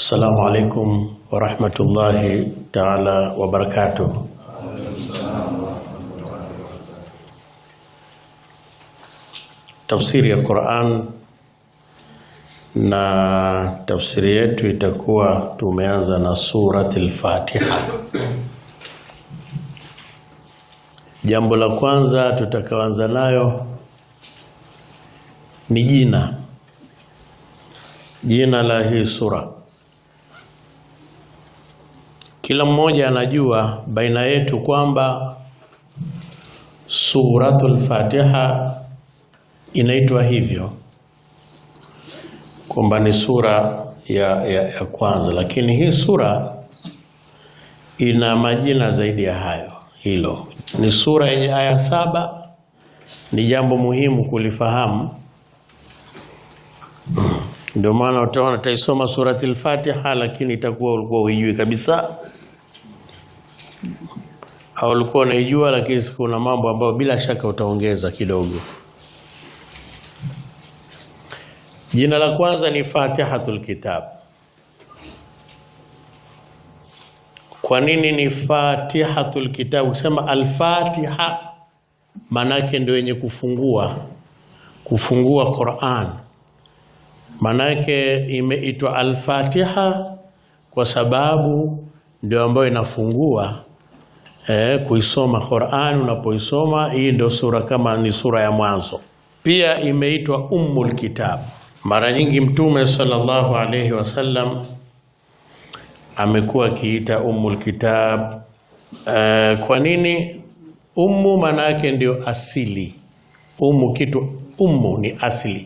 السلام عليكم ورحمة الله تعالى وبركاته. Tafsiri ya Qur'an na tafsiri yetu itakuwa tumeanza na suratul Fatiha. Jambo la kwanza tutakaoanza nayo ni jina la hii sura. Kila mmoja anajua baina yetu kwamba suratul Fatiha inaitwa hivyo kwamba ni sura ya kwanza, lakini hii sura ina majina zaidi ya hayo. Hilo ni sura yenye aya 7. Ni jambo muhimu kulifahamu. Ndio maana utaona taisoma suratul Fatiha lakini itakuwa ulikuwa hujui kabisa, au ulikuwa unaijua lakini kuna mambo ambayo bila shaka utaongeza kidogo. Jina la kwanza ni Fatihatul Kitab. Kwa nini ni Fatihatul Kitab? Kusema al-Fatiha manake ndio yenye kufungua Qur'an. Manake imeitwa al-Fatiha kwa sababu ndio ambayo inafungua kuisoma Qur'an. Unapoisoma hii ndio sura, kama ni sura ya mwanzo. Pia imeitwa Ummul Kitab. Mara nyingi Mtume sallallahu alayhi wasallam amekuwa akiita Ummul Kitab. Kwa nini? Ummu manake ndio asili. Ummu ni asili,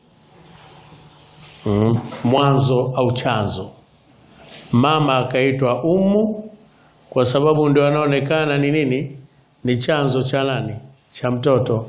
mwanzo au chanzo. Mama akaitwa ummu kwa sababu ndio anaonekana ni nini? Ni chanzo cha nani? Cha mtoto.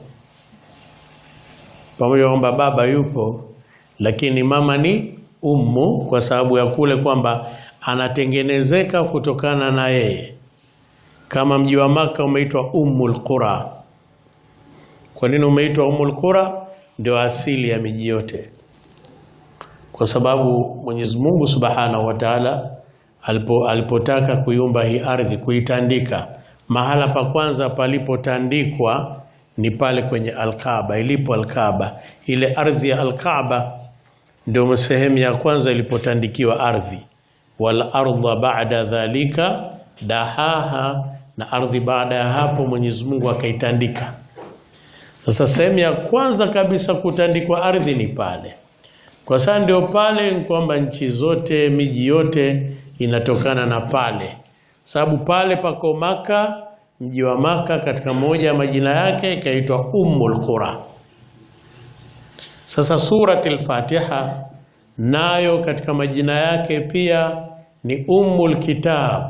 Pamoja kwamba baba yupo, lakini mama ni ummu kwa sababu ya kule kwamba anatengenezeka kutokana na yeye. Kama mji wa Maka umeitwa Ummul Qura. Kwa nini umeitwa Ummul Qura? Ndio asili ya miji yote. Kwa sababu Mwenyezi Mungu Subhanahu wa Ta'ala alipotaka kuiumba hii ardhi, kuitandika, mahala pa kwanza palipotandikwa ni pale kwenye Al-Kaaba. Ilipo Al-Kaaba, ile ardhi ya Al-Kaaba ndio sehemu ya kwanza ilipotandikiwa ardhi. Wal ardha ba'da dhalika dahaha, na ardhi baada ya hapo Mwenyezi Mungu akaitandika. Sasa sehemu ya kwanza kabisa kutandikwa ardhi ni pale. Kwa sababu ndio pale kwamba nchi zote, miji yote inatokana na pale. Sababu pale pako Maka, mji wa Maka katika moja ya majina yake ikaitwa Ummul Qura. Sasa suratul Fatiha nayo katika majina yake pia ni Ummul Kitab.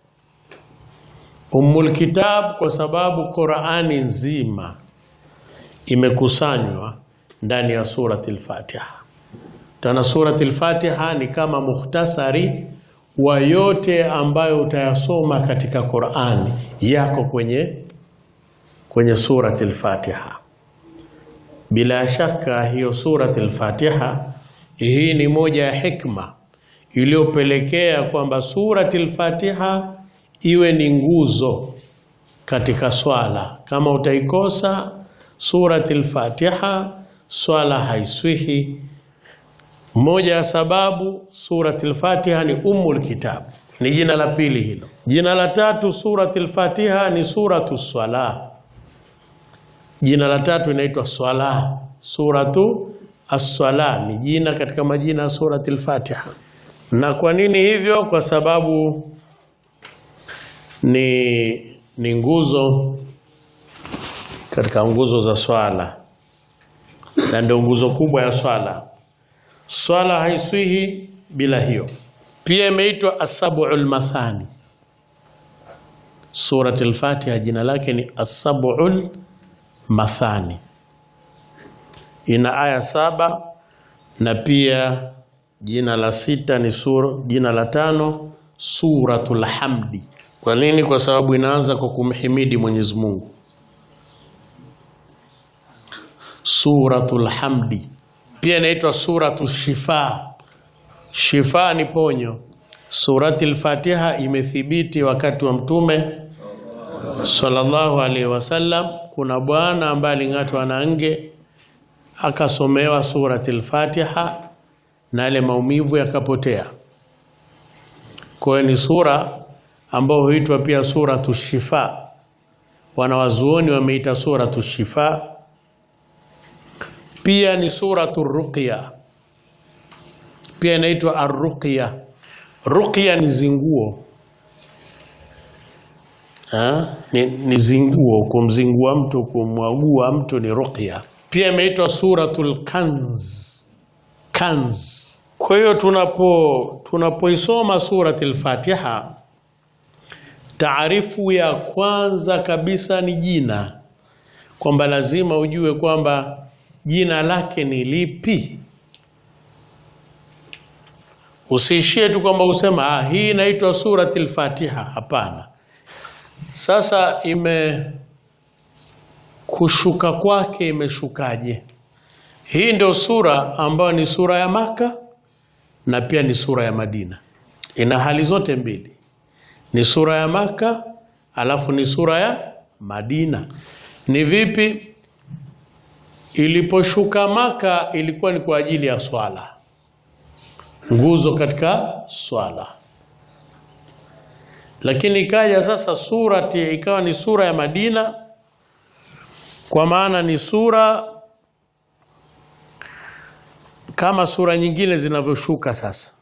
Ummul Kitab kwa sababu Qur'ani nzima imekusanywa ndani ya suratul Fatiha. Tana suratul Fatiha ni kama mukhtasari wa yote ambayo utayasoma katika Qur'ani yako kwenye suratul Fatiha. Bila shaka hiyo suratul Fatiha, hii ni moja ya hikma iliyopelekea kwamba suratul Fatiha iwe ni nguzo katika swala. Kama utaikosa suratul Fatiha, swala haiswihi. Moja ya sababu suratul Fatiha ni Ummul Kitab, ni jina la pili hilo. Jina la tatu suratul Fatiha ni suratus Swala. Jina la tatu inaitwa Swala. Suratu as-Swala ni jina katika majina ya suratul Fatiha. Na kwa nini hivyo? Kwa sababu ni nguzo katika nguzo za swala, na ndio nguzo kubwa ya swala. Swala haiswihi bila hiyo. Pia imeitwa As-Sab'ul Mathani. Suratul Fatiha jina lake ni As-Sab'ul Mathani. Ina aya 7, na pia jina la 6 ni jina la 5 Suratul Hamdi. Kwa nini? Kwa sababu inaanza kwa kumhimidi Mwenyezi Mungu. Suratul Hamdi. Pia inaitwa Suratu Shifa. Shifa ni ponyo. Surati al-Fatiha imethibiti wakati wa Mtume sallallahu alaihi wasallam. Kuna bwana ambaye alingatwa na nge akasomewa surati al-Fatiha na ile maumivu yakapotea. Kwa hiyo ni sura ambayo huitwa pia suratu Shifa. Wanawazuoni wameita suratu Shifa. Pia ni suratu Ruqya. Pia inaitwa Ar-Ruqya. Ruqya ni zinguo. Ni zinguo, kumzingua mtu, kumwagua mtu ni Ruqya. Pia imeitwa suratul Kanz. Kanz. Kwa hiyo tunapoisoma surati al-Fatiha, taarifu ya kwanza kabisa ni jina, kwamba lazima ujue kwamba jina lake ni lipi. Usiishie tu kwamba usema hii inaitwa surati al-Fatiha. Hapana. Sasa kushuka kwake imeshukaje? Hii ndio sura ambayo ni sura ya Maka na pia ni sura ya Madina. Ina hali zote mbili. Ni sura ya Maka alafu ni sura ya Madina. Ni vipi? Iliposhuka Maka ilikuwa ni kwa ajili ya swala, nguzo katika swala. Lakini ikaja sasa surati ikawa ni sura ya Madina, kwa maana ni sura kama sura nyingine zinavyoshuka sasa.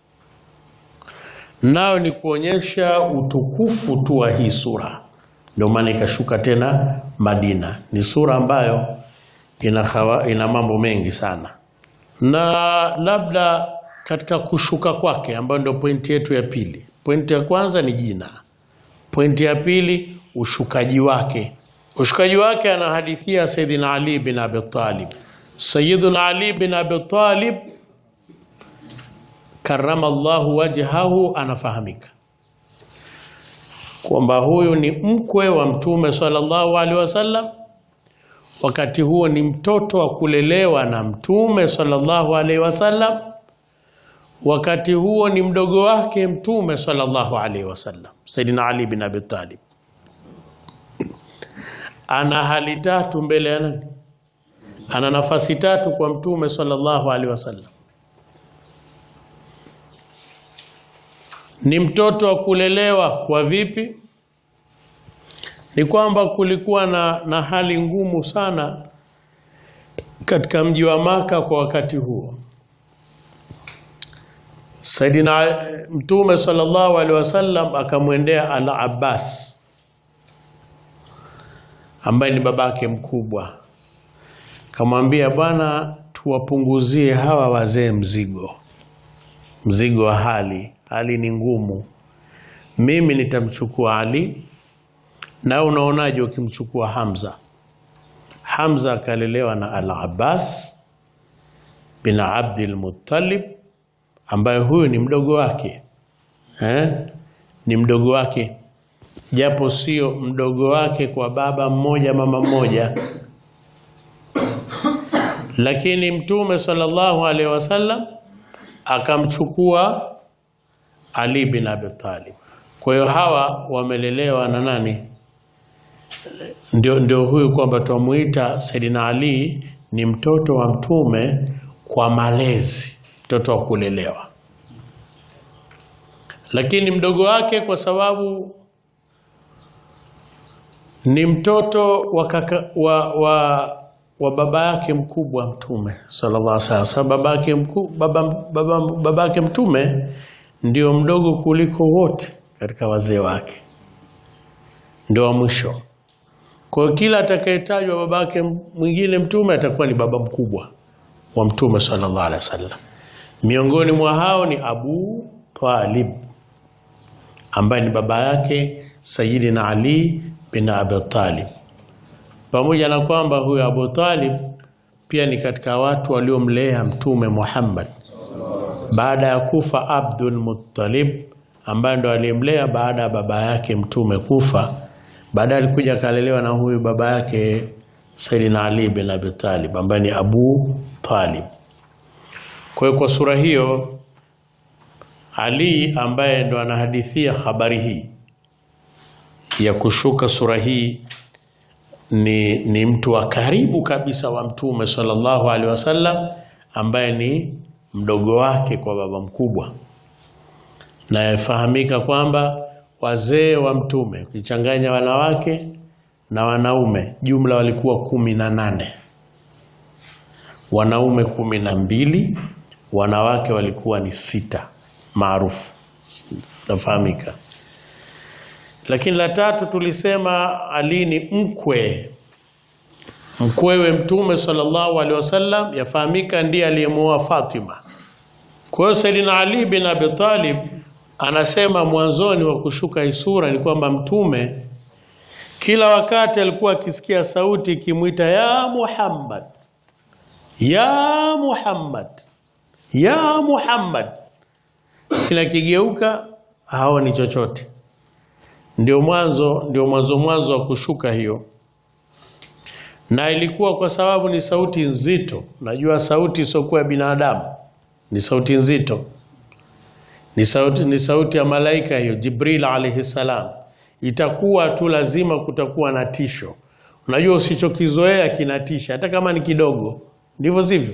Nao ni kuonyesha utukufu tu wa hii sura. Ndio maana ikashuka tena Madina. Ni sura ambayo ina mambo mengi sana. Na labda katika kushuka kwake, ambayo ndio pointi yetu ya pili. Pointi ya kwanza ni jina. Pointi ya pili ushukaji wake. Ushukaji wake anahadithia Sayyidina Ali bin Abi Talib. Sayyidina Ali bin Abi Talib karrama Allahu wajhahu, anafahamika kwamba huyu ni mkwe wa Mtume sallallahu alaihi wasallam. Wakati huo ni mtoto wa kulelewa na Mtume sallallahu alaihi wasallam. Wakati huo ni mdogo wake Mtume sallallahu alaihi wasallam, Sayyidina Ali bin Abi Talib. Ana hali tatu mbele ya nani? Ana nafasi tatu kwa Mtume sallallahu alaihi wasallam. Ni mtoto wa kulelewa kwa vipi? Ni kwamba kulikuwa na hali ngumu sana katika mji wa Maka kwa wakati huo. Saidina Mtume sallallahu alaihi wasallam akamwendea Al-Abbas ambaye ni babake mkubwa. Akamwambia, bwana, tuwapunguzie hawa wazee mzigo wa hali ni ngumu. Mimi nitamchukua Ali, na unaonaje ukimchukua Hamza? Hamza akalelewa na Al-Abbas bin Abdul Muttalib, ambaye huyu ni mdogo wake. Ni mdogo wake, japo sio mdogo wake kwa baba mmoja mama mmoja. Lakini Mtume sallallahu alaihi wasallam akamchukua Ali bin Abi Talib. Kwa hiyo hawa wamelelewa na nani? Ndio huyu kwamba tumuita Saidina Ali ni mtoto wa Mtume kwa malezi, mtoto wa kulelewa. Lakini mdogo wake kwa sababu ni mtoto wa baba yake mkubwa Mtume sallallahu alaihi wasallam. Babake Mtume ndio mdogo kuliko wote katika wazee wake, ndio wa mwisho. Kwa kila atakayetajwa babake mwingine Mtume atakuwa ni baba mkubwa wa Mtume sallallahu alaihi wasallam. Miongoni mwa hao ni Abu Talib, ambaye ni baba yake Sayyidina Ali bin Abi Talib. Pamoja na kwamba huyu Abu Talib pia ni katika watu waliomlea Mtume Muhammad baada ya kufa Abdul Muttalib, ambaye ndo alimlea baada ya baba yake Mtume kufa. Baadaye alikuja kalelewa na huyu baba yake Sayyidina Ali bin Abi Talib, ambaye ni Abu Talib. Kwa sura hiyo Ali ambaye ndo anahadithia habari hii ya kushuka sura hii ni mtu wa karibu kabisa wa Mtume sallallahu alaihi wasallam, ambaye ni mdogo wake kwa baba mkubwa, na yafahamika kwamba wazee wa Mtume ukichanganya wanawake na wanaume jumla walikuwa 18. Wanaume 12, wanawake walikuwa ni 6 maarufu nafahamika. Lakini la tatu tulisema Ali ni mkwewe Mtume sallallahu alaihi wasallam, yafahamika ndiye aliyemuoa Fatima. Kwa hiyo Sayyidina Ali bin Abi Talib anasema mwanzoni wa kushuka hii sura ni kwamba Mtume kila wakati alikuwa akisikia sauti ikimuita ya Muhammad, ya Muhammad, ya Muhammad, kila kigeuka haoni chochote. Ndio mwanzo wa kushuka hiyo, na ilikuwa kwa sababu ni sauti nzito. Najua sauti isokuwa ya binadamu ni sauti nzito, ni sauti ya malaika hiyo, Jibril alayhi salam. Itakuwa tu lazima kutakuwa na tisho. Unajua usichokizoea kinatisha hata kama ni kidogo, ndivyo sivyo?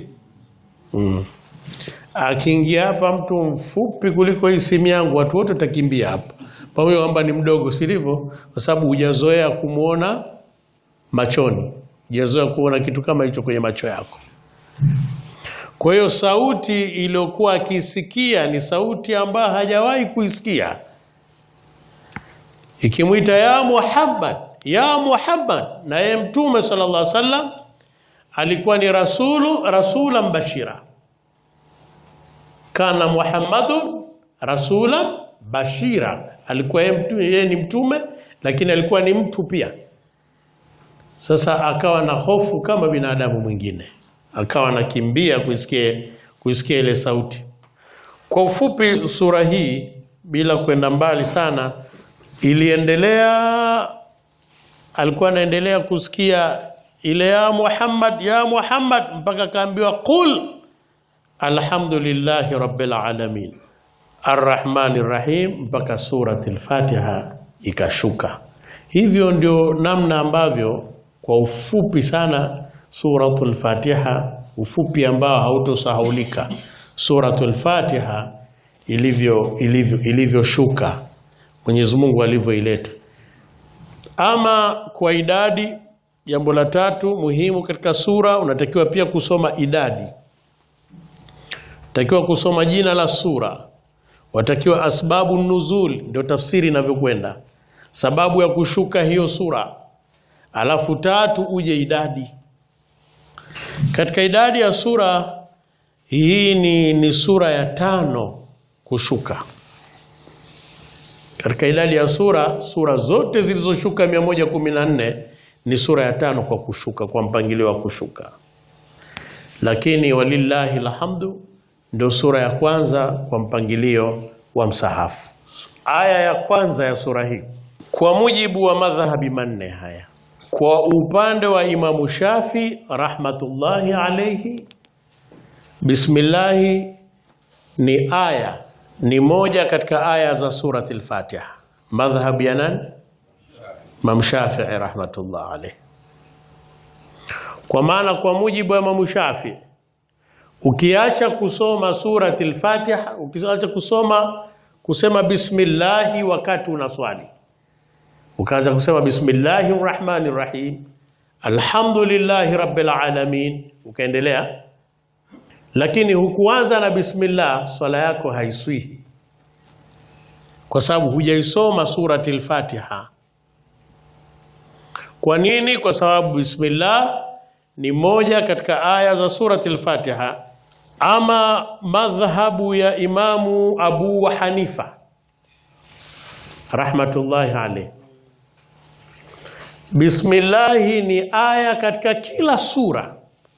Akiingia hapa mtu mfupi kuliko hii simu yangu, watu wote watakimbia hapa, pamoja kwamba ni mdogo, sivyo? Kwa sababu hujazoea kumuona machoni, hujazoea kuona kitu kama hicho kwenye macho yako. Kwa hiyo sauti iliyokuwa akisikia ni sauti ambayo hajawahi kuisikia, ikimuita ya Muhammad, ya Muhammad. Na yeye Mtume sallallahu alaihi wasallam alikuwa ni rasulan bashira. Kana Muhammadun rasulan bashira, alikuwa yeye ni mtume, lakini alikuwa ni mtu pia. Sasa akawa na hofu kama binadamu mwingine, akawa anakimbia kuisikia ile sauti. Kwa ufupi, sura hii bila kwenda mbali sana alikuwa anaendelea kusikia ile ya Muhammad, ya Muhammad, mpaka kaambiwa qul alhamdulillahi rabbil alamin arrahmanir rahim, mpaka suratul Fatiha ikashuka. Hivyo ndio namna ambavyo kwa ufupi sana suratul Fatiha, ufupi ambao hautosahaulika, suratul Fatiha ilivyoshuka, Mwenyezi Mungu alivyoileta. Ama kwa idadi, jambo la tatu muhimu katika sura, unatakiwa pia kusoma idadi. Unatakiwa kusoma jina la sura, watakiwa asbabu nuzul, ndio tafsiri inavyokwenda, sababu ya kushuka hiyo sura. Alafu tatu uje idadi. Katika idadi ya sura hii ni sura ya 5 kushuka. Katika idadi ya sura zote zilizoshuka 114 ni sura ya 5 kwa kushuka, kwa mpangilio wa kushuka. Lakini walillahi alhamdu ndio sura ya kwanza kwa mpangilio wa msahafu. Aya ya kwanza ya sura hii kwa mujibu wa madhhabi manne haya, kwa upande wa Imamu Shafi rahmatullahi alayhi, bismillahi ni moja katika aya za surati al-Fatiha. Madhhab ya nani? Imam Shafi'i rahmatullahi alayhi. Kwa maana kwa mujibu wa Imam Shafi'i, ukiacha kusoma surati al-Fatiha, ukiacha kusema bismillahi wakati unaswali, ukaanza kusema bismillahir rahmanir rahim, alhamdulillahi rabbil alamin, ukaendelea, lakini hukuanza na bismillah, swala yako haiswihi, kwa sababu hujaisoma surati al-Fatiha. Kwa nini? Kwa sababu bismillah ni moja katika aya za surati al-Fatiha. Ama madhhabu ya Imamu Abu Hanifa rahmatullahi alayhi, bismillah ni aya katika kila sura.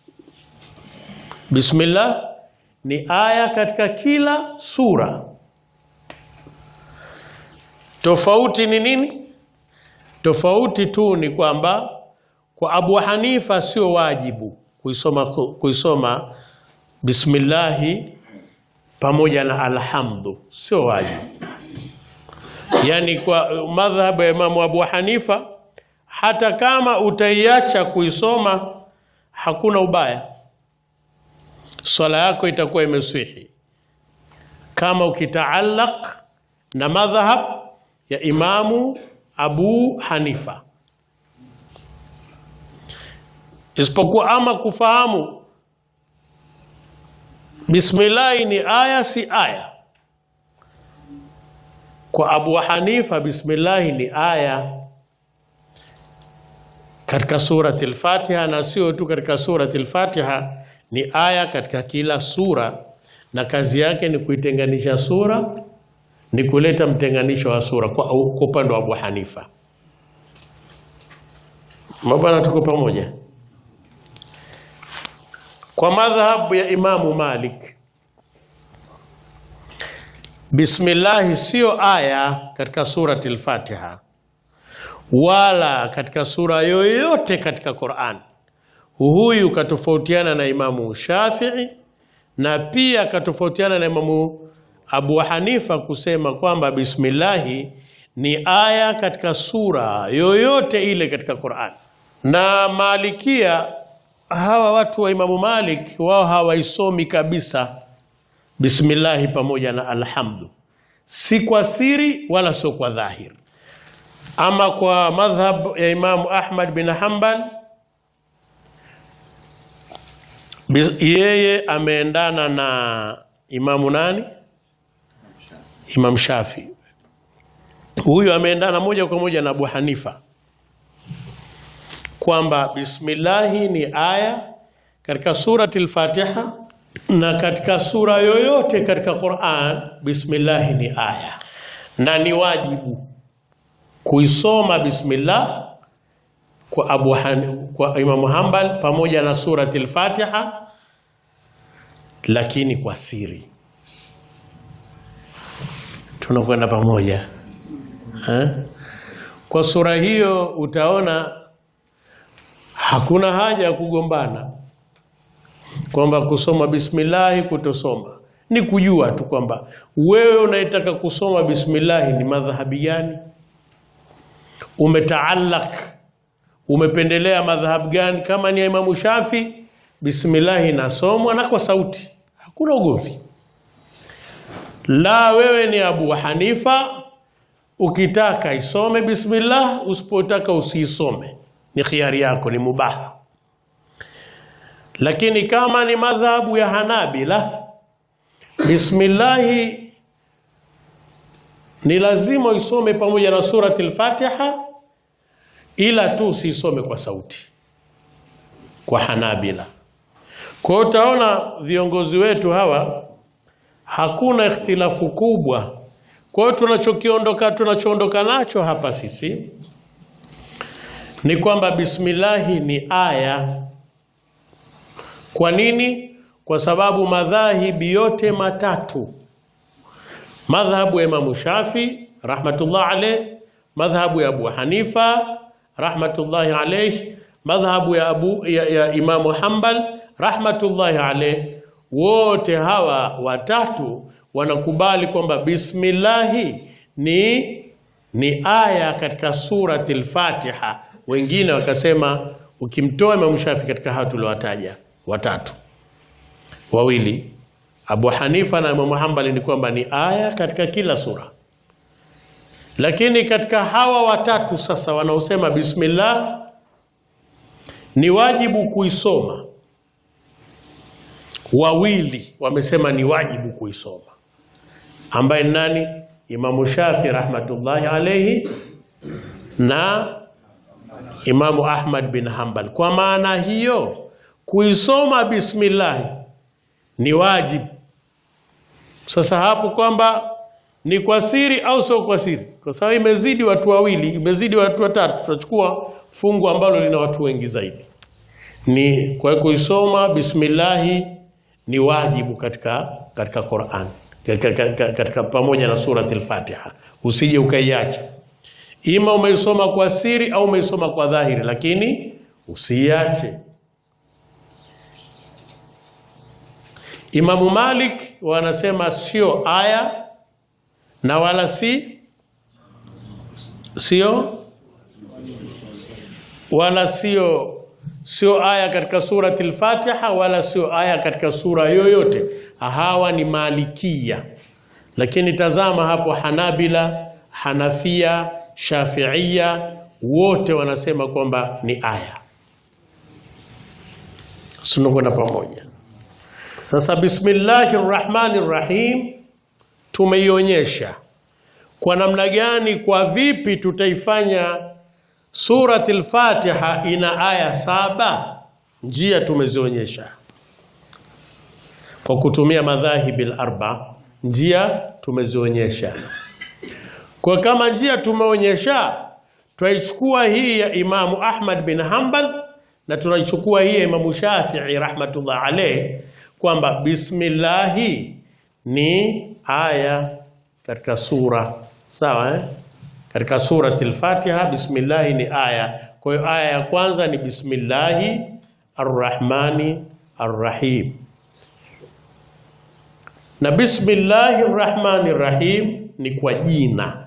Bismillah ni aya katika kila sura. Tofauti ni nini? Tofauti tu ni kwamba kwa Abu Hanifa sio wajibu kuisoma bismillahi pamoja na alhamdu, sio wajibu. Yani kwa madhhabu ya Imam Abu Hanifa, hata kama utaiacha kuisoma hakuna ubaya, swala yako itakuwa imeswihi kama ukitaallaq na madhhab ya Imamu Abu Hanifa. Isipokuwa ama kufahamu bismillah ni aya si aya. Kwa Abu Hanifa bismillah ni aya katika surati al-Fatiha, na sio tu katika surati al-Fatiha, ni aya katika kila sura, na kazi yake ni kuitenganisha sura, ni kuleta mtenganisho wa sura kwa upande wa Abu Hanifa. Mabana tuko pamoja. Kwa madhhabu ya Imamu Malik, bismillah sio aya katika surati al-Fatiha wala katika sura yoyote katika Qur'an. Huyu katofautiana na Imamu Shafi'i na pia katofautiana na Imamu Abu Hanifa kusema kwamba bismillah ni aya katika sura yoyote ile katika Qur'an. Na Malikia, hawa watu wa Imamu Malik, wao hawaisomi kabisa bismillah pamoja na alhamdu, si kwa siri wala sio kwa dhahir. Ama kwa madhhab ya Imamu Ahmad bin Hanbal, yeye ameendana na Imamu nani? Imam Shafi. Huyu ameendana moja kwa moja na Abu Hanifa kwamba bismillah ni aya katika surati al-Fatiha na katika sura yoyote katika Qur'an. Bismillah ni aya na ni wajibu kuisoma bismillah kwa Imam Hanbal pamoja na surati al-Fatiha, lakini kwa siri. Tunakwenda pamoja Kwa sura hiyo utaona hakuna haja ya kugombana kwamba kusoma bismillah kutosoma. Ni kujua tu kwamba wewe unayetaka kusoma bismillah ni madhhabi gani, umetaallaq, umependelea madhhab gani. Kama ni Imam Shafi, bismillah inasomwa na kwa sauti, hakuna ugomvi. La, wewe ni Abu Hanifa, ukitaka isome bismillah, usipotaka usisome, ni khiari yako, ni mubaha. Lakini kama ni madhhabu ya Hanabila, bismillah ni lazima isome pamoja na surati al-Fatiha, ila tu usisome kwa sauti kwa Hanabila. Kwa utaona viongozi wetu hawa hakuna ikhtilafu kubwa. Kwa hiyo tunachoondoka nacho hapa sisi ni kwamba bismillah ni aya. Kwa nini? Kwa sababu madhahibi yote matatu, madhhabu ya Imam Shafi rahmatullah alayh, madhhabu ya Abu Hanifa rahmatullahi alayh, madhhabu ya Imam Hanbal rahmatullahi alayh, wote hawa watatu wanakubali kwamba bismillah ni aya katika surati al-Fatiha. Wengine wakasema ukimtoa Imam Shafi katika hao tuliowataja watatu, wawili Abu Hanifa na Imam Hanbali, ni kwamba ni aya katika kila sura. Lakini katika hawa watatu sasa wanaosema bismillah ni wajibu kuisoma, wawili wamesema ni wajibu kuisoma, ambaye nani? Imam Shafi rahmatullahi alayhi na Imam Ahmad bin Hanbal. Kwa maana hiyo kuisoma bismillah ni wajibu. Sasa hapo kwamba ni kwa siri au sio kwa siri, kwa sababu imezidi watu wawili, imezidi watu watatu, tutachukua fungu ambalo lina watu wengi zaidi. Ni kwa kuisoma bismillah ni wajibu katika Qur'an, katika pamoja na surati al-Fatiha. Usije ukaiacha, ima umeisoma kwa siri au umeisoma kwa dhahiri, lakini usiache. Imamu Malik wanasema sio aya na wala sio aya katika surati al-Fatiha wala sio aya katika sura yoyote. Hawa ni Malikia. Lakini tazama hapo, Hanabila, Hanafia, Shafiia wote wanasema kwamba ni aya. Tunakwenda pamoja. Sasa Bismillahirrahmanirrahim tumeionyesha kwa namna gani, kwa vipi tutaifanya surati al-Fatiha ina aya 7. Njia tumezionyesha kwa kutumia madhahibi al-arba. Njia tumezionyesha. Kwa kama njia tumeonyesha, tunaichukua hii ya Imamu Ahmad bin Hanbal na tunaichukua hii ya Imamu Shafi'i rahmatullah alayh, kwamba bismillahi ni aya katika sura. Sawa Katika surati al-Fatiha bismillahi ni aya. Kwa hiyo aya ya kwanza ni bismillahi arrahmani arrahim. Na bismillahi arrahmani arrahim ni kwa jina.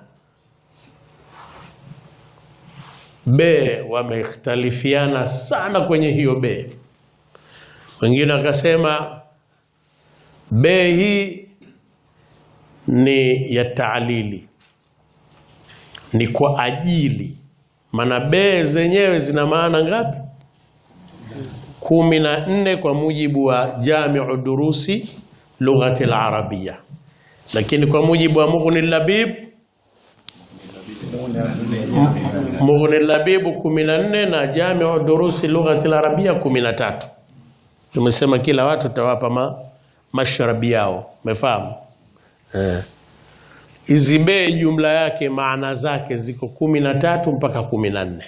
Be wamekhtalifiana sana kwenye hiyo be. Wengine wakasema be hii ni ya ta'lili, ni kwa ajili. Maana be zenyewe zina maana ngapi? 14 kwa mujibu wa Jami'u Durusi Lughati al-Arabiyya. Lakini kwa mujibu wa Mughni al-Labib 14 na Jami'u Durusi Lughati al-Arabiyya 13. Tumesema kila watu tawapa mashrabi yao. Umefahamu? Hizi be jumla yake maana zake ziko 13 mpaka 14.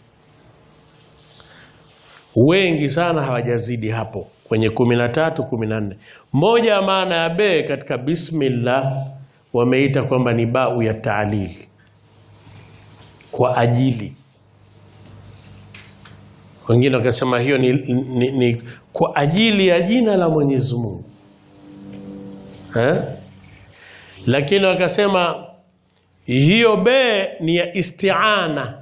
Wengi sana hawajazidi hapo kwenye 13 14. Moja ya maana ya be katika bismillah wameita kwamba ni bau ya ta'lili, kwa ajili. Wengine wakasema hiyo ni kwa ajili ya jina la Mwenyezi Mungu. Lakini wakasema hiyo be ni ya isti'ana.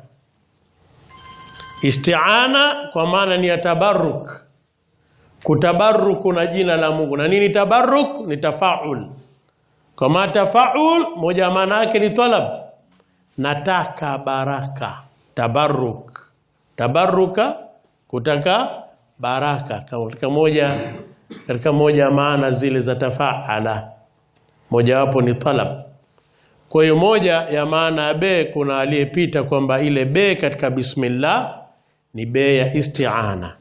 Isti'ana kwa maana ni ya tabarruk. Kutabarruku na jina la Mungu. Na nini tabarruk? Ni tafaul. Kama tafaul moja maana yake ni talab. Nataka baraka. Tabarruk. Tabarruka kutaka baraka. Katika moja maana zile za tafaala. Moja wapo ni talab. Kwa hiyo moja ya maana ya be, kuna aliyepita kwamba ile be katika bismillah ni be ya isti'ana.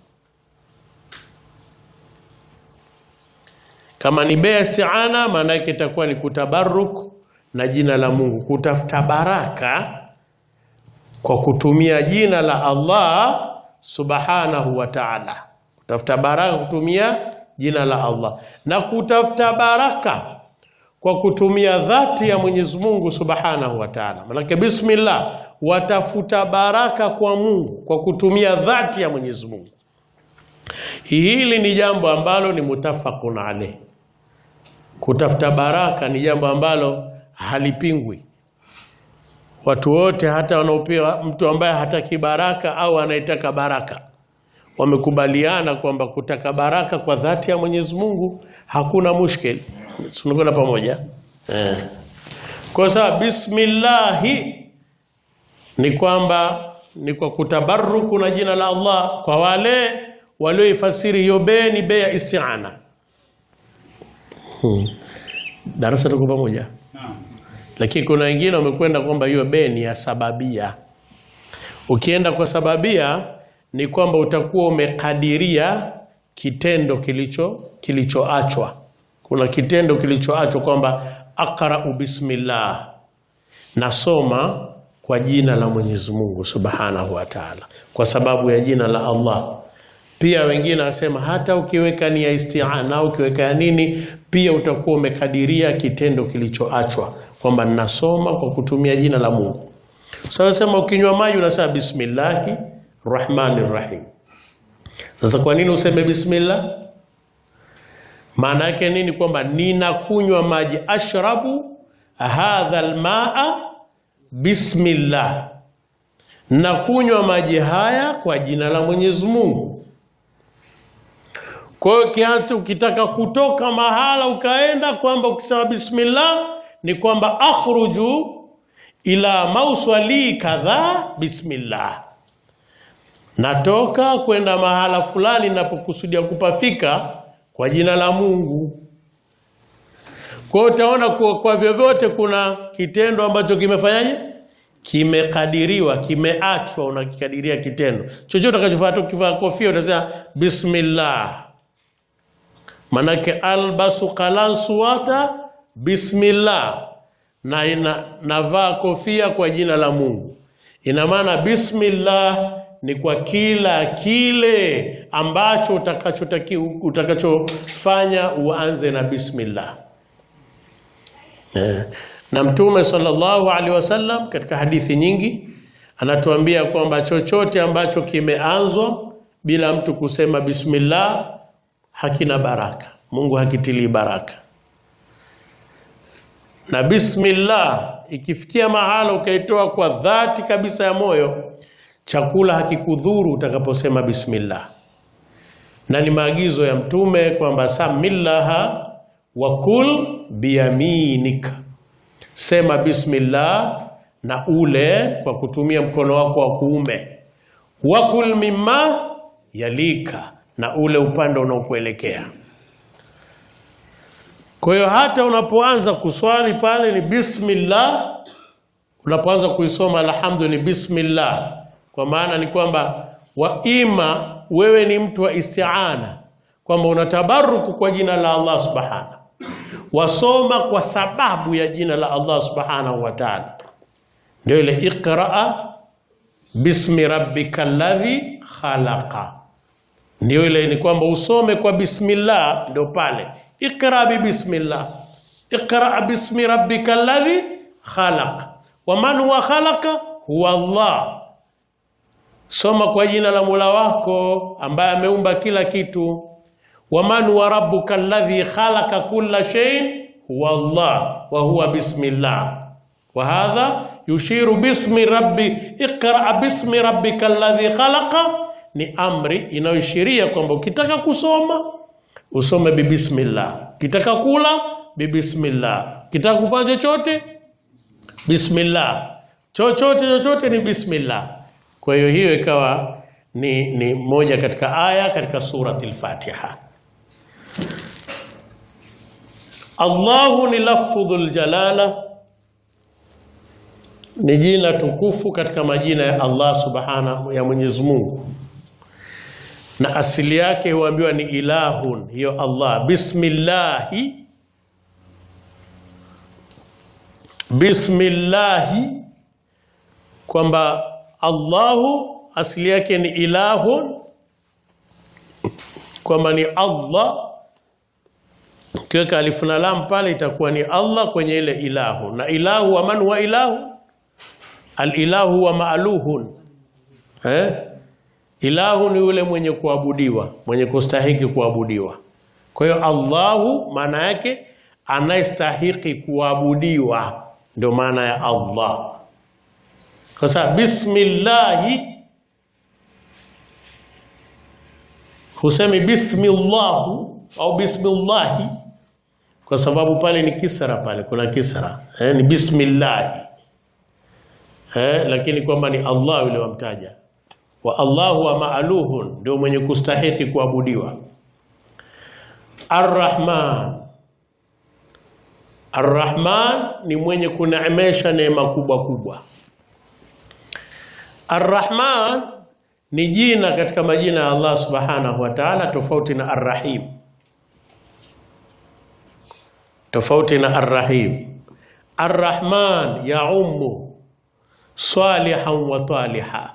Kama ni be ya isti'ana, maana yake itakuwa ni kutabarruk na jina la Mungu, kutafuta baraka kwa kutumia jina la Allah subhanahu wa ta'ala. Kutafuta baraka kutumia jina la Allah, na kutafuta baraka kwa kutumia dhati ya Mwenyezi Mungu subhanahu wa ta'ala. Maana bismillah watafuta baraka kwa Mungu kwa kutumia dhati ya Mwenyezi Mungu. Hili ni jambo ambalo ni mutafaqun alayh. Kutafuta baraka ni jambo ambalo halipingwi. Watu wote, hata wanaopewa, mtu ambaye hataki baraka au anaitaka baraka, wamekubaliana kwamba kutaka baraka kwa dhati ya Mwenyezi Mungu hakuna mushkil. Tunakwenda pamoja. Kwa sababu bismillahi ni kwamba ni kwa kutabarruku na jina la Allah. Kwa wale walioifasiri hiyo be ni be ya isti'ana. Darasa tuko pamoja. Lakini kuna wengine wamekwenda kwamba hiyo be ni ya sababia. Ukienda kwa sababia ni kwamba utakuwa umekadiria kitendo kilichoachwa. Kuna kitendo kilichoachwa kwamba aqra'u bismillah, nasoma kwa jina la Mwenyezi Mungu subhanahu wa ta'ala, kwa sababu ya jina la Allah. Pia wengine wasema hata ukiweka ni ya isti'ana au ukiweka ya nini, pia utakuwa umekadiria kitendo kilichoachwa kwamba nasoma kwa kutumia jina la Mungu. Sasa sema ukinywa maji unasema bismillahir rahmanir rahim. Sasa kwa nini useme bismillah? Maana yake nini? Kwamba ninakunywa maji, ashrabu hadha almaa bismillah, nakunywa maji haya kwa jina la Mwenyezi Mungu. Kwa hiyo kiasi ukitaka kutoka mahala ukaenda, kwamba ukisema bismillah ni kwamba akhruju ila mauswali kadha bismillah, natoka kwenda mahala fulani ninapokusudia kupafika kwa jina la Mungu. Kwa hiyo utaona kwa vyovyote kuna kitendo ambacho kimefanyaje, kimekadiriwa, kimeachwa, unakikadiria kitendo. Chochote utakachofanya, ukivaa kofia utasema bismillah. Manake albasu qalansuwata bismillah, na navaa kofia kwa jina la Mungu. Ina maana bismillah ni kwa kila kile ambacho utakachofanya uanze na bismillah. Na Mtume sallallahu alaihi wasallam katika hadithi nyingi anatuambia kwamba chochote ambacho kimeanzwa bila mtu kusema bismillah hakina baraka, Mungu hakitilii baraka. Na bismillah ikifikia mahala ukaitoa kwa dhati kabisa ya moyo, chakula hakikudhuru utakaposema bismillah. Na ni maagizo ya Mtume kwamba samillaha wa kul biyaminika, sema bismillah na ule kwa kutumia mkono wako wa kuume. Wa kul mimma yalika, na ule upande unaokuelekea. Kwa hiyo hata unapoanza kuswali pale ni bismillah, unapoanza kuisoma alhamdu ni bismillah. Kwa maana ni kwamba waima wewe ni mtu wa isti'ana, kwamba unatabaruku kwa jina la Allah subhanahu, wasoma kwa sababu ya jina la Allah subhanahu wa ta'ala. Ndio ile iqra bismi rabbikal ladhi khalaqa, ndio ile ni kwamba usome kwa bismillah. Ndio pale iqra bi bismillah, iqra bismi rabbikal ladhi khalaqa, wa man huwa khalaqa huwa Allah. Soma kwa jina la Mola wako ambaye ameumba kila kitu. Wa man huwa rabbuka alladhi khalaqa kulla shay'in huwa Allah wa huwa bismillah. Wa hadha yushiru bismi rabbi, iqra bismi rabbika alladhi khalaqa, ni amri inayoishiria kwamba ukitaka kusoma usome bi bismillah, ukitaka kula bi bismillah, ukitaka kufanya chochote bismillah, chochote ni bismillah. Kwa hiyo hiyo ikawa ni moja katika aya katika surati al-Fatiha. Allahu ni lafdhul jalala, ni jina tukufu katika majina ya Allah subhanahu, ya Mwenyezi Mungu. Na asili yake huambiwa ni ilahun, hiyo Allah. Bismillahi, kwamba Allahu asili yake ni ilahun, kwamba ni Allah. Kiweka alifu na lam pale itakuwa ni Allah kwenye ile ilahu. Na ilahu wa man huwa ilahu, al-ilahu wa ma'luhun. Ilahu ni yule mwenye kuabudiwa, mwenye kustahiki kuabudiwa. Kwa hiyo Allahu maana yake anayestahiki kuabudiwa, ndio maana ya Allah. Kwa sababu bismillahi husemi bismillahu au bismillahi, kwa sababu pale ni kisra, pale kuna kisra, ni bismillahi. Lakini kwamba ni Allah yule wamtaja. Wa Allahu wa ma'luhun, ndio mwenye kustahiki kuabudiwa. Ar-Rahman, Ar-Rahman ni mwenye kuneemesha neema kubwa kubwa. Ar-Rahman ni jina katika majina ya Allah subhanahu wa ta'ala, tofauti na Ar-Rahim. Tofauti na Ar-Rahim. Ar-Rahman yaumu salihan wa taliha.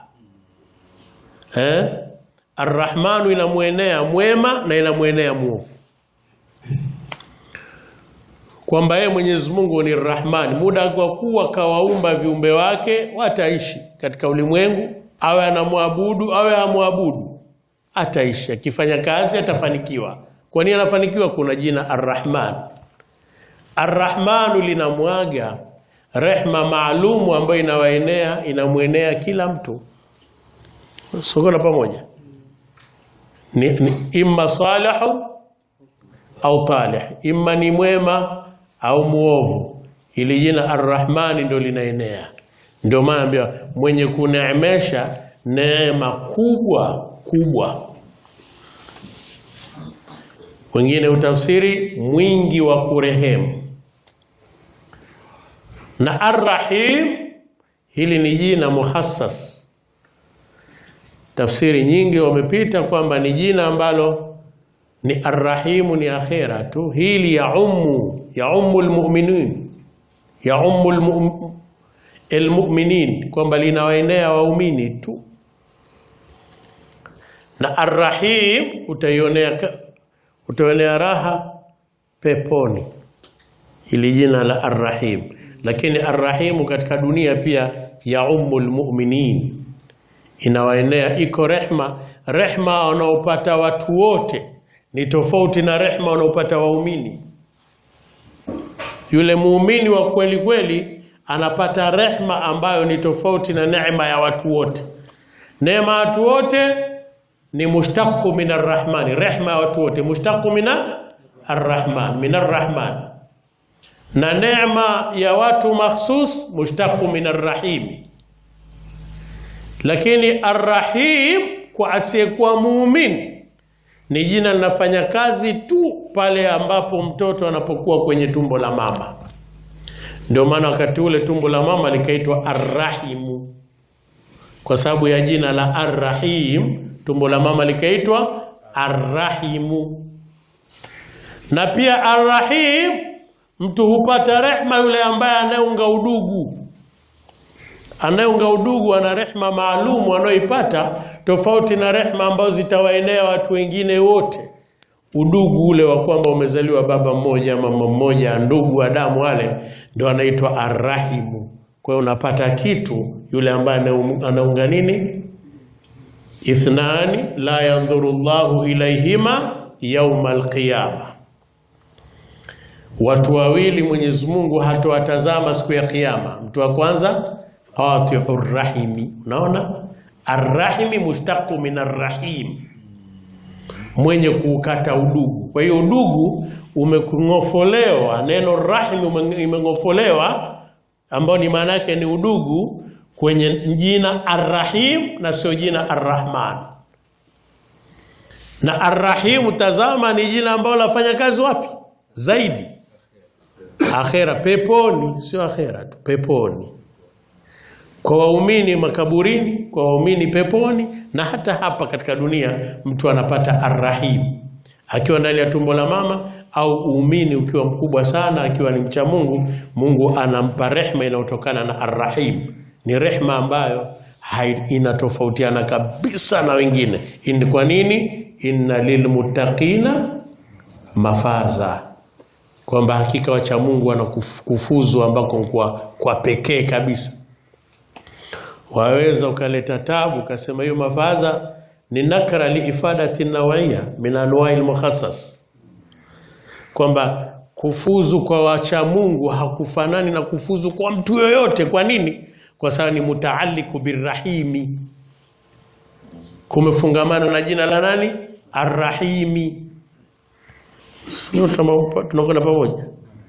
Ar-Rahmanu inamwenea mwema na inamwenea muovu. Kwamba yeye Mwenyezi Mungu ni Rahman, muda kwa kuwa kawaumba viumbe wake wataishi katika ulimwengu, awe anamwabudu awe hamwabudu, ataishi. Akifanya kazi atafanikiwa Kwa nini anafanikiwa? Kuna jina Ar-Rahman. Ar-Rahmanu linamwaga rehma maalumu ambayo inamuenea kila mtu. Sokona pamoja. Ni imma salihu au talih, imma ni mwema au muovu. Ili jina Ar-Rahmani ndio linaenea. Ndio maana mwenye kuneemesha neema kubwa. Wengine utafsiri mwingi wa kurehemu. Na Ar-Rahim hili ni jina muhassas. Tafsiri nyingi wamepita kwamba ni jina ambalo ni Ar-Rahimu ni akhera tu. Hili yaumu almu'minin, yaumu almu'minin, kwamba linawaenea waumini tu. Na Ar-Rahim utaionea raha peponi, hili jina la Ar-Rahim. Lakini Ar-Rahimu katika dunia pia yaumu almu'minin, inawaenea, iko rehma wanaopata watu wote ni tofauti na rehma wanaopata waumini. Yule muumini wa kweli anapata rehma ambayo ni tofauti na neema ya watu wote. Neema ya watu wote ni mushtaqu min ar-Rahman, rehma ya watu wote mushtaqu min ar-Rahman, min ar-Rahman. Na neema ya watu mahsus mushtaqu min ar-Rahim. Lakini Ar-Rahim kwa asiyekuwa muumini ni jina linafanya kazi tu pale ambapo mtoto anapokuwa kwenye tumbo la mama. Ndio maana wakati ule tumbo la mama likaitwa Ar-Rahimu, kwa sababu ya jina la Ar-Rahim tumbo la mama likaitwa Ar-Rahimu. Na pia Ar-Rahim mtu hupata rehma yule ambaye anayeunga udugu. Anayeunga udugu ana rehma maalumu anayoipata, tofauti na rehma ambazo zitawaenea watu wengine wote. Udugu ule wa kwamba umezaliwa baba mmoja mama mmoja, ndugu wa damu, wale ndio anaitwa Ar-Rahimu. Kwa hiyo unapata kitu yule ambaye anaunga nini? Ithnani la yanzuru Allahu ilayhima yawmal qiyamah, watu wawili Mwenyezi Mungu hatawatazama siku ya kiyama. Mtu wa kwanza qati'ur rahimi. Unaona? Ar-Rahimi mushtaqu min ar-Rahim, mwenye kukata udugu. Kwa hiyo udugu umengofolewa, neno rahim imengofolewa, ambao ni maana yake ni udugu, kwenye jina Ar-Rahim na sio jina Ar-Rahman. Na Ar-Rahim tazama ni jina ambalo lafanya kazi wapi zaidi? Akhera, peponi. Sio akhera tu, peponi. Kwa waumini makaburini, kwa waumini peponi, na hata hapa katika dunia mtu anapata Ar-Rahim akiwa ndani ya tumbo la mama, au uumini ukiwa mkubwa sana, akiwa ni mcha Mungu, Mungu anampa rehma inayotokana na Ar-Rahim. Ni rehma ambayo inatofautiana kabisa na wengine. Kwa nini? Inna lilmuttaqina mafaza, kwamba hakika wacha Mungu wanakufuzu ambako kwa pekee kabisa. Waweza ukaleta tabu ukasema hiyo mafaza ni nakra liifadati nawaiya min anwa'il mukhassas, kwamba kufuzu kwa wacha Mungu hakufanani na kufuzu kwa mtu yoyote. Kwa nini? Kwa sababu ni mutaalliku birrahimi, kumefungamana na jina la nani? Ar-Rahimi. Tunakwenda pamoja.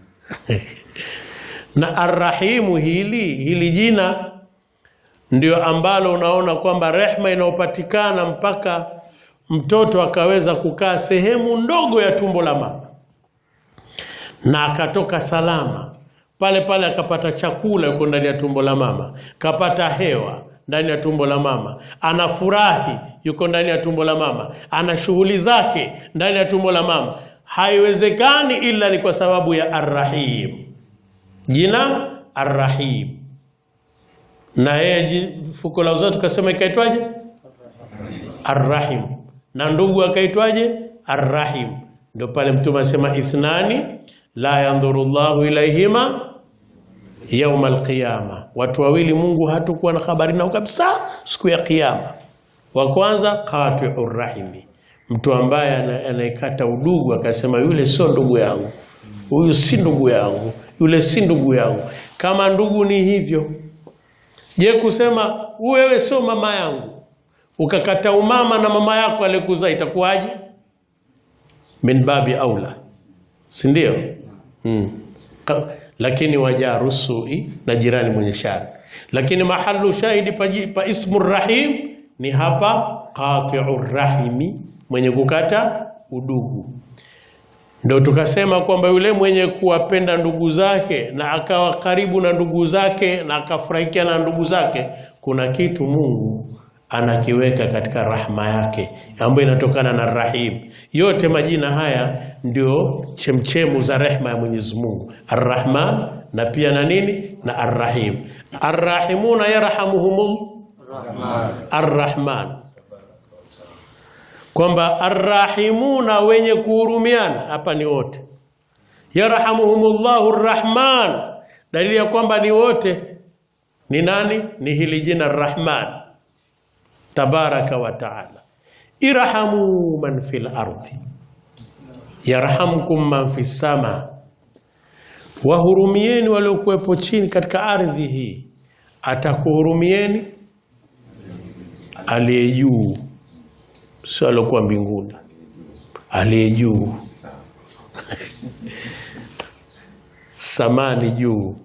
Na Ar-Rahimu hili jina ndio ambalo unaona kwamba rehma inayopatikana mpaka mtoto akaweza kukaa sehemu ndogo ya tumbo la mama na akatoka salama pale pale, akapata chakula yuko ndani ya tumbo la mama, kapata hewa ndani ya tumbo la mama, anafurahi yuko ndani ya tumbo la mama, ana shughuli zake ndani ya tumbo la mama. Haiwezekani ila ni kwa sababu ya Ar-Rahim, jina Ar-Rahim. Na yeye fuko la uzazi tukasema ikaitwaje? Ar-Rahim. Na ndugu akaitwaje? Ar-Rahim. Ndio pale Mtume asema ithnani la yanzuru Allahu ilayhima yawmal qiyama, watu wawili Mungu hatakuwa na habari nao kabisa siku ya kiyama. Wa kwanza qati'ur rahimi, Mtu ambaye anaikata udugu akasema yule sio ndugu yangu, huyu si ndugu yangu, yule si ndugu yangu. Kama ndugu ni hivyo, je, kusema wewe sio mama yangu ukakata umama na mama yako aliyekuzaa itakuwaje? Min babi aula, si ndio? Lakini wajaru sui, na jirani mwenye shari. Lakini mahallu shahidi pa ismu rahim ni hapa qati'ur rahimi, mwenye kukata udugu. Ndio tukasema kwamba yule mwenye kuwapenda ndugu zake na akawa karibu na ndugu zake na akafurahikia na ndugu zake, kuna kitu Mungu anakiweka katika rahma yake ambayo inatokana na Rahim. Yote majina haya ndio chemchemu za rehma ya Mwenyezi Mungu, Ar-Rahman na pia na nini, na Ar-Rahim. Ar-Rahimuna yarhamuhumul Ar-Rahman, kwamba Ar-Rahimuna wenye kuhurumiana hapa ni wote, yarhamuhumullahu Ar-Rahman, dalili ya kwamba ni wote. Ni nani? Ni hili jina Ar-Rahman tabaraka wa taala. Irhamu man fil ardi yarhamkum man fis sama, wahurumieni waliokuwepo chini katika ardhi hii, atakuhurumieni aliye juu, sio aliokuwa mbinguni, aliye juu. Samani juu,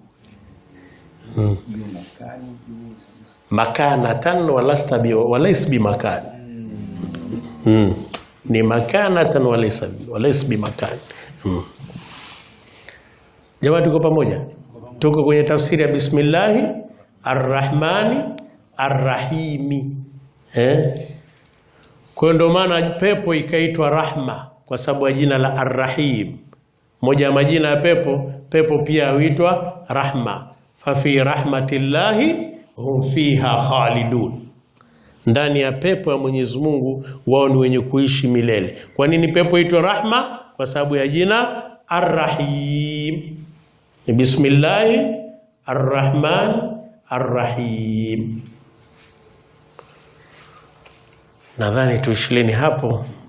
makanatan walaysa bi makan. Ni makanatan walaysa bi makan. Jamaa, tuko pamoja? Tuko kwenye tafsiri ya bismillahi arrahmani arrahimi. Kwa ndo maana pepo ikaitwa rahma kwa sababu ya jina la Arrahim. Moja ya majina ya pepo pia huitwa rahma. Fa fi rahmatillahi hum fiha khalidun, ndani ya pepo ya Mwenyezi Mungu wao ni wenye kuishi milele. Kwa nini pepo huitwa rahma? Kwa sababu ya jina Arrahim. Bismillahi arrahman arrahim. Nadhani tuishileni hapo.